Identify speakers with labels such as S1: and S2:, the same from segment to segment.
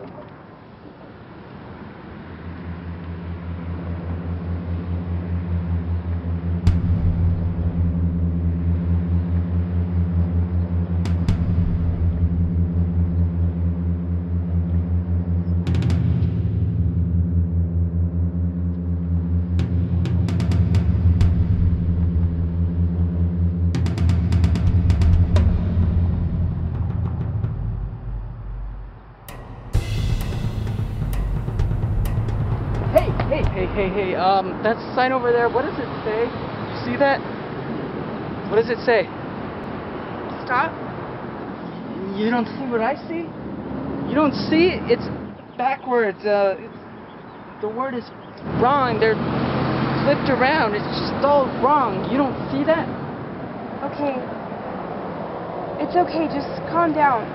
S1: Hey, that sign over there, what does it say? You see that? What does it say?
S2: Stop.
S1: You don't see what I see? You don't see it? It's backwards. The word is wrong. They're flipped around. It's just all wrong. You don't see that?
S2: Okay. It's okay, just calm down.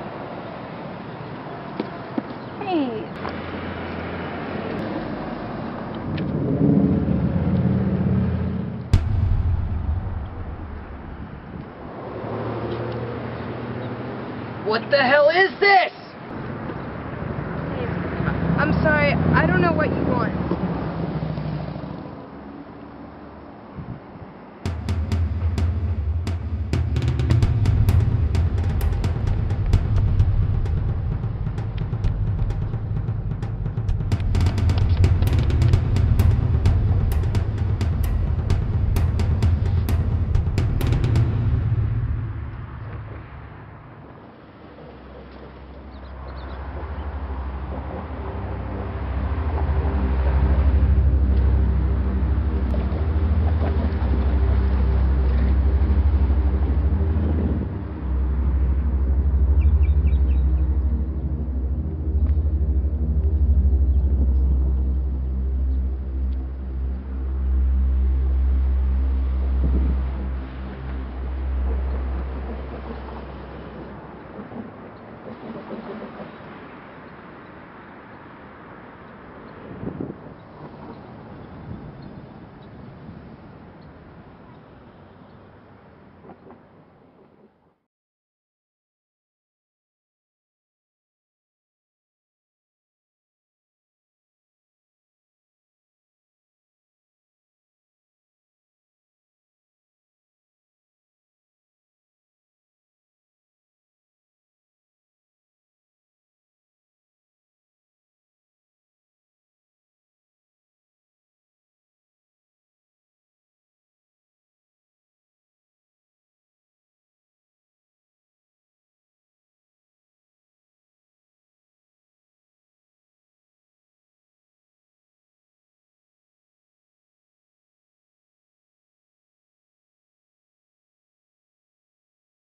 S2: Hey.
S1: What the hell is this?
S2: I'm sorry, I don't know what you want.